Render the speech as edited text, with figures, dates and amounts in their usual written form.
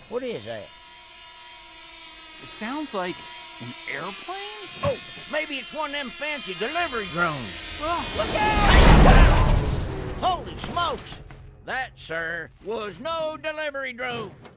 What is that? It sounds like an airplane? Oh, maybe it's one of them fancy delivery drones. Oh. Look out! Holy smokes! That, sir, was no delivery drone.